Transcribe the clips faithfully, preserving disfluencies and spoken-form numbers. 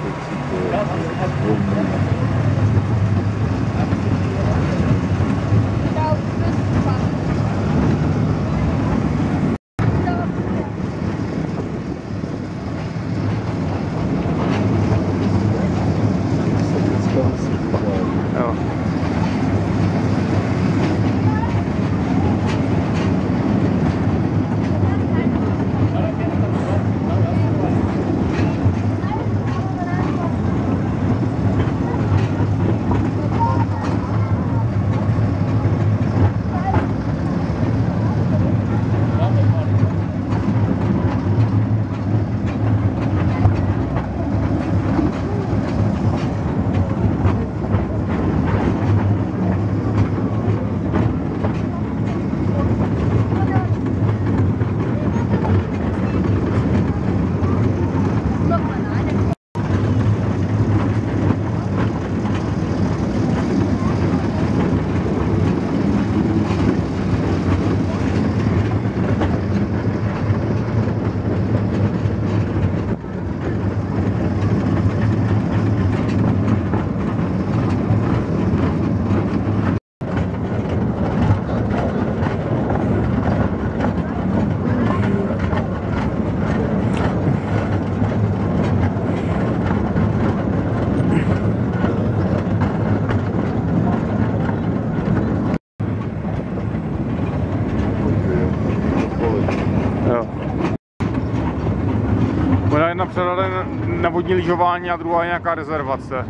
Jedna přehlede na vodní lyžování a druhá je nějaká rezervace.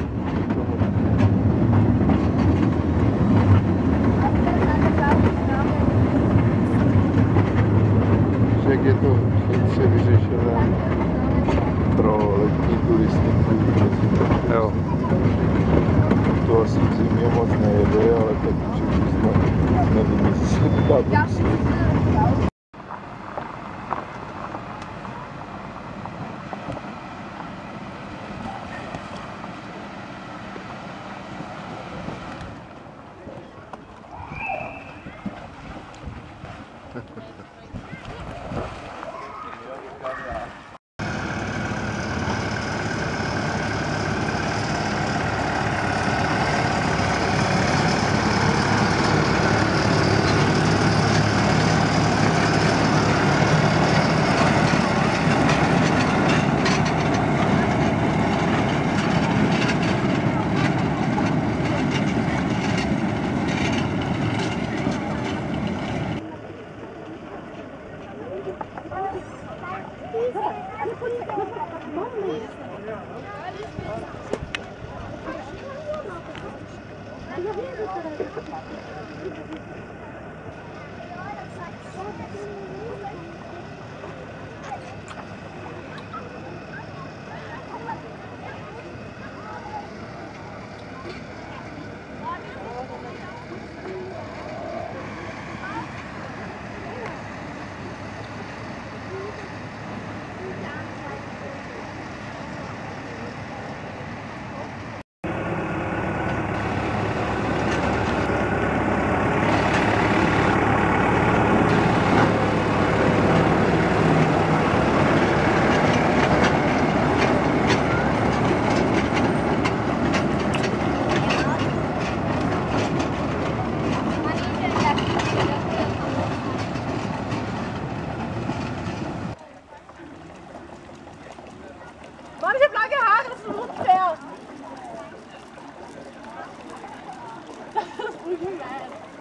Jak je to chytře vyřešené pro letní turistiku. Jo. To asi v zimě moc nejede, ale tak určitě snad nevím, jestli se dá pomyslet. Mom, ich hab lange Haare, das ist ein Unfair. Das ist ungeil.